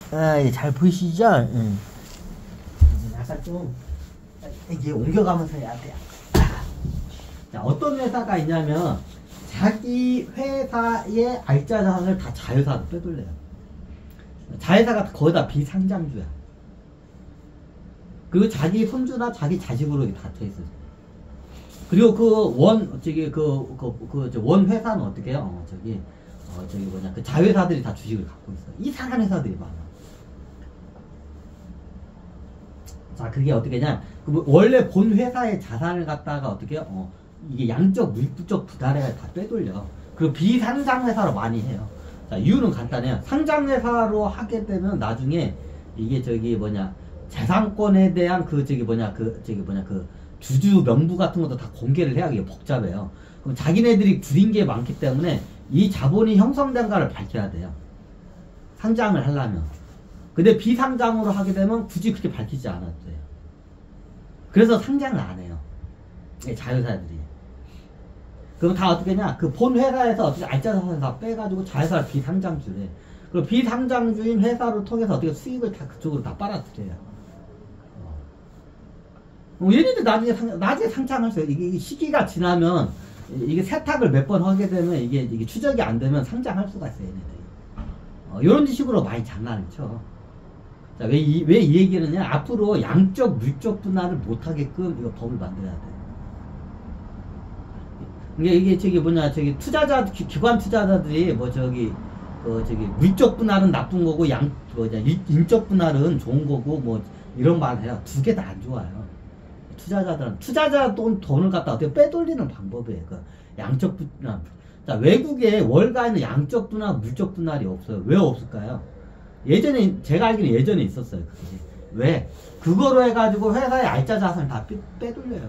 아, 잘 보이시죠? 응. 약간 좀 이게 옮겨가면서 해야 돼요. 자, 어떤 회사가 있냐면 자기 회사의 알짜 자산을 다 자회사로 빼돌려요. 자회사가 거의 다 비상장주야. 그리고 자기 손주나 자기 자식으로 다 쳐있어요. 그리고 원 회사는 어떻게 해요? 그 자회사들이 다 주식을 갖고 있어. 이상한 회사들이 많아. 자, 그게 어떻게냐? 원래 본 회사의 자산을 갖다가 어떻게 해요? 이게 양적, 물적 부담을 다 빼돌려. 그리고 비상장 회사로 많이 해요. 자, 이유는 간단해요. 상장 회사로 하게 되면 나중에 이게 재산권에 대한 주주 명부 같은 것도 다 공개를 해야 이게 복잡해요. 그럼 자기네들이 부린 게 많기 때문에 이 자본이 형성된가를 밝혀야 돼요. 상장을 하려면. 근데 비상장으로 하게 되면 굳이 그렇게 밝히지 않아도 돼요. 그래서 상장을 안 해요. 자회사들이. 그럼 다 어떻게 하냐? 그 본 회사에서 어떻게 알짜 자산을 다 빼가지고 자회사를 비상장주래. 그리고 비상장주인 회사를 통해서 어떻게 수익을 다 그쪽으로 다 빨아들여요. 얘네들 나중에 상장할 수 있어요. 이게 시기가 지나면, 이게 세탁을 몇 번 하게 되면 이게 추적이 안 되면 상장할 수가 있어요, 얘네들이. 이런 식으로 많이 장난을 쳐. 자, 왜 이 얘기를 하냐? 앞으로 양적, 물적 분할을 못하게끔 이거 법을 만들어야 돼. 이게 투자자, 기관 투자자들이 물적 분할은 나쁜 거고, 인적 분할은 좋은 거고, 이런 말 해요. 두 개 다 안 좋아요. 투자자 돈을 갖다 어떻게 빼돌리는 방법이에요. 양적 분할. 자, 외국에 월가에는 양적 분할, 물적 분할이 없어요. 왜 없을까요? 제가 알기로는 예전에 있었어요. 그게. 왜? 그거로 해가지고 회사의 알짜 자산을 다 빼돌려요.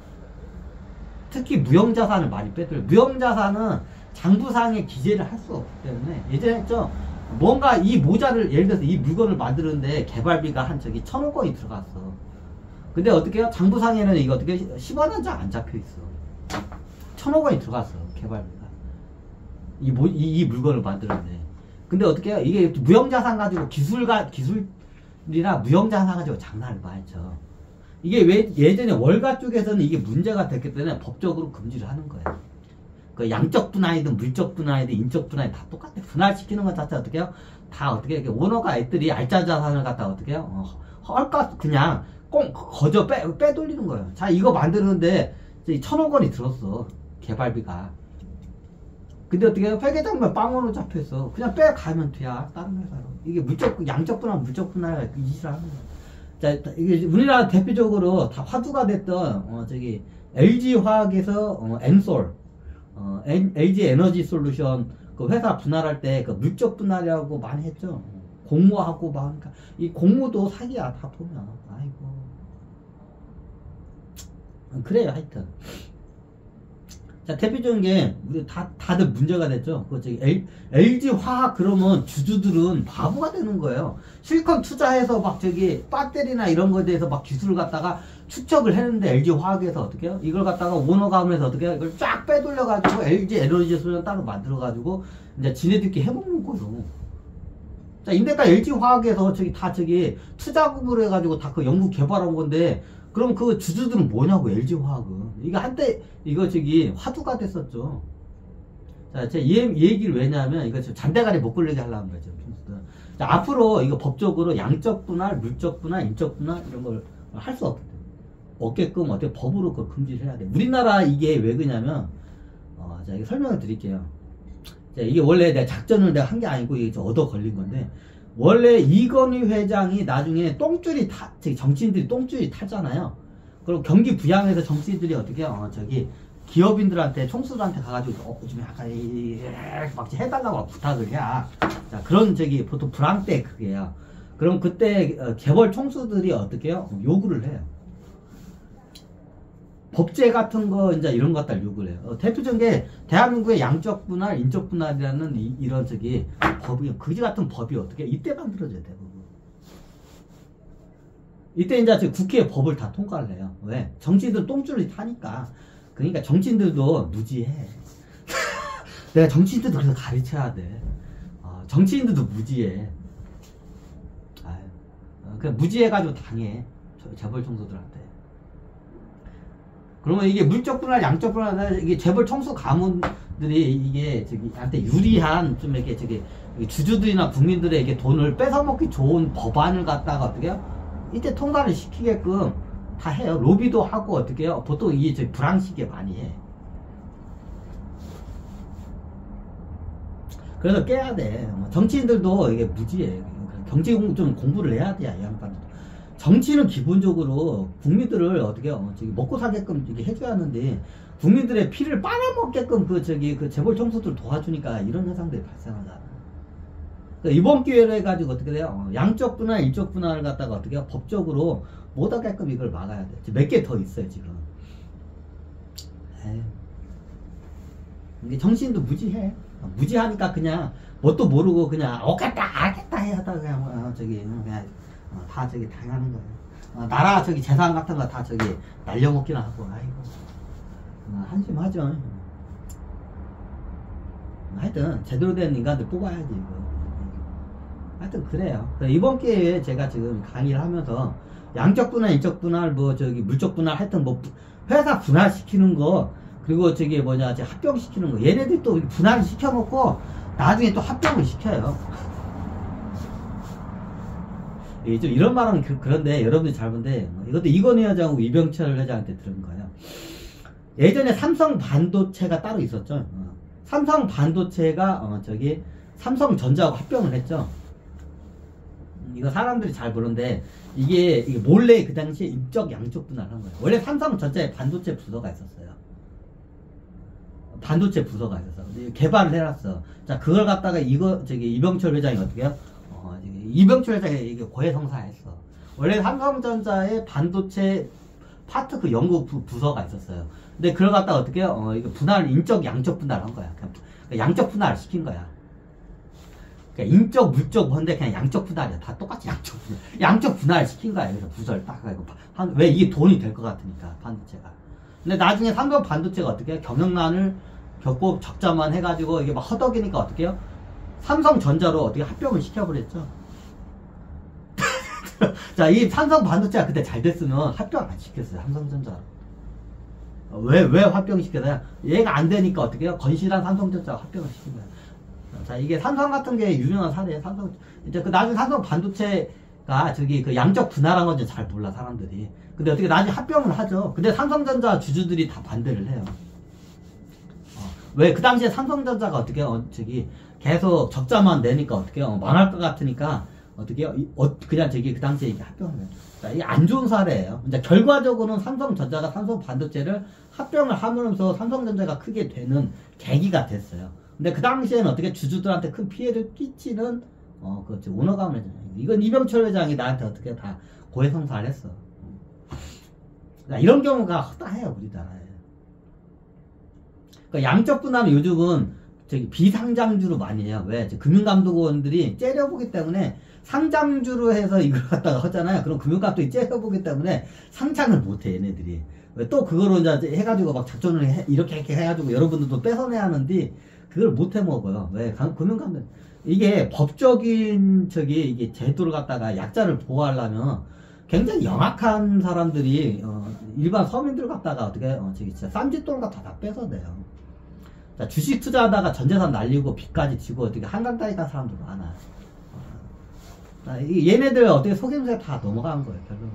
특히 무형자산을 많이 빼돌려요. 무형자산은 장부상의 기재를 할 수 없기 때문에, 예전에 했죠. 뭔가 이 모자를, 예를 들어서 이 물건을 만드는데 개발비가 한 1,000억 원이 들어갔어. 근데 어떻게 해요? 장부상에는 이거 어떻게 10원 한 장 안 잡혀 있어. 1,000억 원이 들어갔어, 개발비가. 이 물건을 만드는데. 근데 어떻게 해요? 이게 무형자산 가지고 기술이나 무형자산 가지고 장난을 많이 쳐. 이게 왜 예전에 월가 쪽에서는 이게 문제가 됐기 때문에 법적으로 금지를 하는 거예요. 그 양적 분할이든 물적 분할이든 인적 분할이 다 똑같아. 분할시키는 것 자체 어떻게 해요? 다 어떻게 해요? 오너가 애들이 알짜 자산을 갖다 어떻게 해요? 헐값 그냥 거저 빼돌리는 거예요. 자, 이거 만드는데 1,000억 원이 들었어. 개발비가. 근데 어떻게 해요? 회계장부에 빵원으로 잡혀있어. 그냥 빼가면 돼야. 다른 회사로. 이게 양적 분할, 물적 분할 이지를 하는 거예요. 자, 이게 우리나라 대표적으로 다 화두가 됐던, LG화학에서, 엔솔, LG 에너지 솔루션, 그 회사 분할할 때, 그 물적 분할이라고 많이 했죠. 공모하고 막, 그러니까 이 공모도 사기야, 다 보면. 아이고. 그래요, 하여튼. 자, 대표적인 게, 우리 다들 문제가 됐죠. LG화학 그러면 주주들은 바보가 되는 거예요. 실컷 투자해서 배터리나 이런 거에 대해서 기술을 갖다가 축적을 했는데, LG화학에서 어떻게 해요? 이걸 갖다가 오너가 하면서 어떻게 해요? 이걸 쫙 빼돌려가지고, LG 에너지 솔루션 따로 만들어가지고, 이제 지네들끼리 해먹는 거예요. 자, 인데까 LG화학에서 투자금으로 해가지고 다 그 연구 개발한 건데, 그럼 그 주주들은 뭐냐고, LG화학은. 이거 한때, 화두가 됐었죠. 자, 제가 이 얘기를 왜냐하면, 이거 잔대가리 못 걸리게 하려는 거죠. 자, 앞으로 이거 법적으로 양적 분할, 물적 분할, 인적 분할, 이런 걸 할 수 없게끔 어떻게 법으로 그걸 금지를 해야 돼. 우리나라 이게 왜 그러냐면, 자, 이거 설명을 드릴게요. 자, 이게 원래 내가 작전을 내가 한 게 아니고, 이게 얻어 걸린 건데, 원래 이건희 회장이 나중에 정치인들이 똥줄이 타잖아요. 그럼 경기 부양에서 정치인들이 어떻게 해요? 기업인들한테, 총수들한테 가가지고, 좀 약간, 막 해달라고 부탁을 해야. 자, 그런 보통 불황 때 그게요. 그럼 그때, 재벌 총수들이 어떻게 해요? 요구를 해요. 법제 같은 거, 이제 이런 것들 요구를 해요. 대표적인 게, 대한민국의 양적 분할, 인적 분할이라는 이런 법이, 그지 같은 법이 어떻게, 이때 만들어져야 돼, 이때 이제 국회에 법을 다 통과를 해요. 왜? 정치인들 똥줄을 타니까. 그러니까 정치인들도 무지해. 내가 정치인들도 그래서 가르쳐야 돼. 정치인들도 무지해. 그냥 무지해가지고 당해. 재벌 총수들한테. 그러면 이게 물적 분할, 양적 분할, 이게 재벌 총수 가문들이 이게 한테 유리한 좀 이렇게 주주들이나 국민들에게 돈을 뺏어먹기 좋은 법안을 갖다가 어떻게 해요? 이때 통과를 시키게끔 다 해요. 로비도 하고 어떻게 해요? 보통 이게 불황시기에 많이 해. 그래서 깨야 돼. 정치인들도 이게 무지해. 경제 좀 공부를 해야 돼, 이 양반들. 정치는 기본적으로 국민들을 어떻게 먹고 살게끔 이렇게 해줘야 하는데, 국민들의 피를 빨아먹게끔 그 재벌 총수들 도와주니까 이런 현상들이 발생하잖아. 그러니까 이번 기회로 해가지고 어떻게 돼요? 양적 분할, 일적 분할을 갖다가 어떻게 해요? 법적으로 못 하게끔 이걸 막아야 돼. 몇 개 더 있어요, 지금. 에이. 이게 정치인도 무지해. 무지하니까 그냥 뭣도 모르고 그냥 알겠다 해 하다가 그냥 그냥 다 당하는 거예요. 나라 재산 같은 거 다 날려먹기나 하고. 아이고 한심하죠. 하여튼 제대로 된 인간들 뽑아야지 이거. 하여튼 그래요. 이번 기회에 제가 지금 강의를 하면서 양적 분할, 일적 분할, 물적 분할, 하여튼 회사 분할시키는 거, 그리고 합병 시키는 거, 얘네들이 또 분할 시켜놓고 나중에 또 합병을 시켜요. 좀 이런 말은 그런데 여러분들이 잘 본데, 이것도 이건희 회장하고 이병철 회장한테 들은 거예요. 예전에 삼성 반도체가 따로 있었죠. 삼성 반도체가 삼성전자하고 합병을 했죠. 이거 사람들이 잘 모르는데, 이게 몰래 그 당시에 인적 양적 분할을 한 거예요. 원래 삼성전자에 반도체 부서가 있었어요. 반도체 부서가 있었어. 개발을 해놨어. 자, 그걸 갖다가 이병철 회장이 어떻게 해요? 이병철 회장이 이게 고해성사했어. 원래 삼성전자에 반도체 파트 그 연구 부서가 있었어요. 근데 그걸 갖다가 어떻게 해요? 이거 인적 양적 분할을 한 거야. 그냥 양적 분할을 시킨 거야. 그러니까 인적, 물적 뭔데 그냥 양적 분할이야. 다 똑같이 양적 분할 시킨 거야. 그래서 부서를 딱 해가지고. 왜 이게 돈이 될 것 같으니까, 반도체가. 근데 나중에 삼성 반도체가 어떻게 해요? 경영난을 겪고 적자만 해가지고 이게 막 허덕이니까 어떻게 해요? 삼성전자로 어떻게 합병을 시켜버렸죠. 자, 이 삼성 반도체가 그때 잘 됐으면 합병 안 시켰어요. 삼성전자. 왜 합병 시켰어요? 얘가 안 되니까 어떻게 해요? 건실한 삼성전자가 합병을 시킨 거예요. 자, 이게 삼성 같은 게 유명한 사례예요. 이제 나중에 삼성 반도체가 그 양적 분할한 건지 잘 몰라, 사람들이. 근데 어떻게 나중에 합병을 하죠. 근데 삼성전자 주주들이 다 반대를 해요. 왜? 그 당시에 삼성전자가 어떻게 계속 적자만 내니까 어떻게 망할 것 같으니까 어떻게 그냥 그 당시에 이게 합병을 해요. 자, 이게 안 좋은 사례예요. 이제 결과적으로는 삼성전자가 삼성 반도체를 합병을 하면서 삼성전자가 크게 되는 계기가 됐어요. 근데 그 당시에는 어떻게 주주들한테 큰 피해를 끼치는 오너감을 했잖아요. 이건 이병철 회장이 나한테 어떻게 다 고해성사를 했어. 이런 경우가 허다해요, 우리나라에. 그러니까 양적 분할은 요즘은 비상장주로 많이 해요. 왜? 금융감독원들이 째려보기 때문에 상장주로 해서 이걸 갖다가 하잖아요. 그럼 금융감독이 째려보기 때문에 상장을 못해, 얘네들이. 또 그거로 이제 해가지고 막 작전을 이렇게 해가지고 여러분들도 뺏어내야 하는데 그걸 못 해먹어요. 왜? 금융감독. 이게 법적인 이게 제도를 갖다가 약자를 보호하려면 굉장히 영악한 사람들이 일반 서민들 갖다가 어떻게 진짜 쌈짓돈 갖다 다 뺏어내요. 자, 주식 투자하다가 전재산 날리고 빚까지 지고 어떻게 한강 따위간 사람들 많아. 얘네들 어떻게 속임수에 다 넘어간 거예요, 결론은.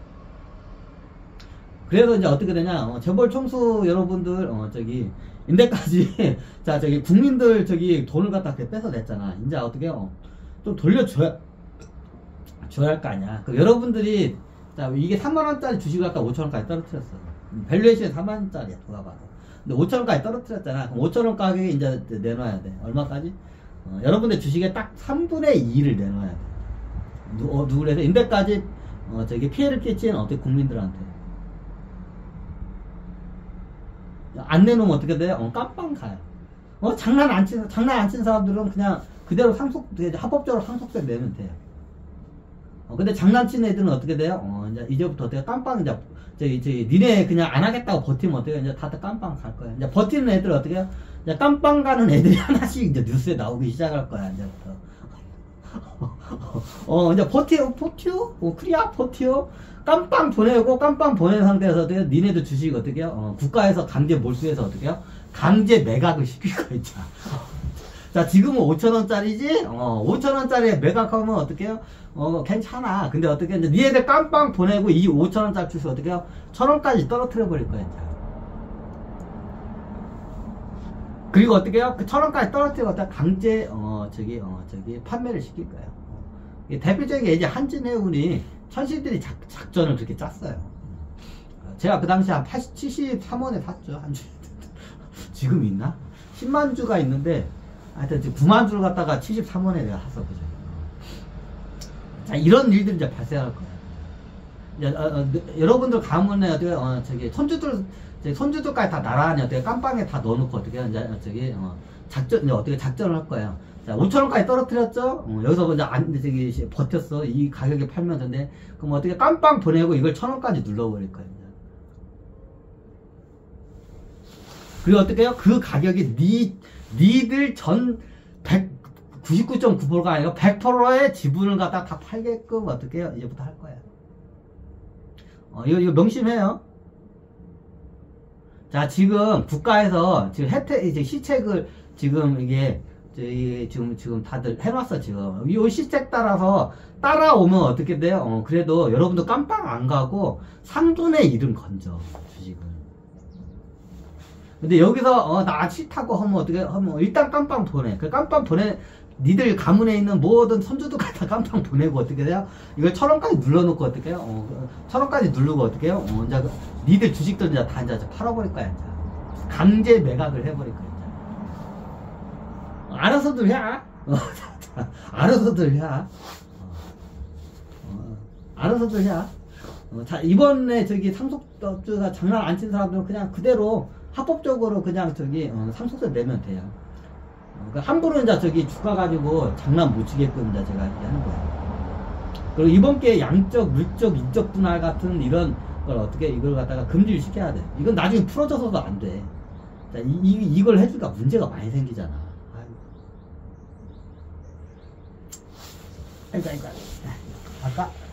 그래서 이제 어떻게 되냐, 재벌 총수 여러분들 인데까지 자, 국민들 돈을 갖다 뺏어냈잖아. 이제 어떻게 좀 돌려줘야 할 거 아니야. 여러분들이 자, 이게 3만원짜리 주식을 갖다 5천원까지 떨어뜨렸어. 밸류에이션이 3만원짜리야, 누가 봐도. 근데 5천원까지 떨어뜨렸잖아. 그럼 5천원 가격에 이제 내놔야 돼. 얼마까지? 여러분들 주식에 딱 3분의 2를 내놔야 돼. 누구래서 인데까지 피해를 끼친 어떻게 국민들한테. 안 내놓으면 어떻게 돼요? 깜빵 가요. 장난 안 친 사람들은 그냥 그대로 합법적으로 상속세 내면 돼요. 근데 장난친 애들은 어떻게 돼요? 이제부터 어떻게 깜빵, 니네 그냥 안 하겠다고 버티면 어떻게 이제 다들 깜빵 갈 거야. 이제 버티는 애들 어떻게 해요? 이제 깜빵 가는 애들이 하나씩 이제 뉴스에 나오기 시작할 거야, 이제부터. 이제 포티오? 크리아 포티오? 깜빵 보내고, 깜빵 보낸 상태에서 어떻게, 니네들 주식 어떻게 해요? 국가에서 강제 몰수해서 어떻게 해요? 강제 매각을 시킬 거야, 자. 자, 지금은 5,000원짜리지? 5,000원짜리에 매각하면 어떻게 해요? 괜찮아. 근데 어떻게, 이제 니네들 깜빵 보내고 이 5,000원짜리 주식 어떻게 해요? 1,000원까지 떨어뜨려 버릴 거야, 자. 그리고 어떻게 해요? 그 1,000원까지 떨어뜨리고 강제, 판매를 시킬 거예요. 대표적인 이제 한진해운이 천시들이 작전을 그렇게 짰어요. 제가 그 당시에 한 73원에 샀죠. 한 주. 지금 있나? 10만 주가 있는데, 하여튼 9만 주를 갖다가 73원에 내가 샀었거든요. 자, 이런 일들이 이제 발생할 거예요. 여러분들 가문에 어떻게, 손주들까지 다 나란히 어떻게 깜빵에 다 넣어놓고 어떻게, 이제 어떻게 작전을 할 거예요. 자, 5,000원까지 떨어뜨렸죠? 여기서 이제 버텼어. 이 가격에 팔면서. 근데, 그럼 어떻게 깜빵 보내고 이걸 1,000원까지 눌러버릴 거예요. 그리고 어떻게 해요? 그 가격이 니들 전 99.9%가 아니라 100%의 지분을 갖다 다 팔게끔 어떻게 해요? 이제부터 할 거예요. 이거 명심해요. 자, 지금 국가에서 지금 이제 시책을 지금 이게 지금 다들 해놨어, 지금. 이 시책 따라오면 어떻게 돼요? 그래도 여러분도 깜빵 안 가고 3분의 1은 건져, 주식은. 근데 여기서, 나 싫다고 하면 어떻게 하면, 일단 깜빵 보내. 그 깜빵 니들 가문에 있는 모든 손주도 다 깜빵 보내고 어떻게 돼요? 이걸 1,000원까지 눌러놓고 어떻게 해요? 1,000원까지 누르고 어떻게 해요? 이제 니들 주식들 이제 다 이제 팔아버릴 거야, 이제. 강제 매각을 해버릴 거야, 이제. 알아서들 해. 알아서들 해. 알아서들 해. 자, 이번에 상속주가 장난 안 친 사람들은 그냥 그대로 합법적으로 그냥 상속세 내면 돼요. 함부로 이제 주가 가지고 장난 못 치게끔 이제 제가 이렇게 하는 거예요. 그리고 이번 기회에 양적, 물적, 인적 분할 같은 이런 걸 어떻게 이걸 갖다가 금지를 시켜야 돼. 이건 나중에 풀어져서도 안 돼. 자, 이걸 해주니까 문제가 많이 생기잖아. 아이고. 아까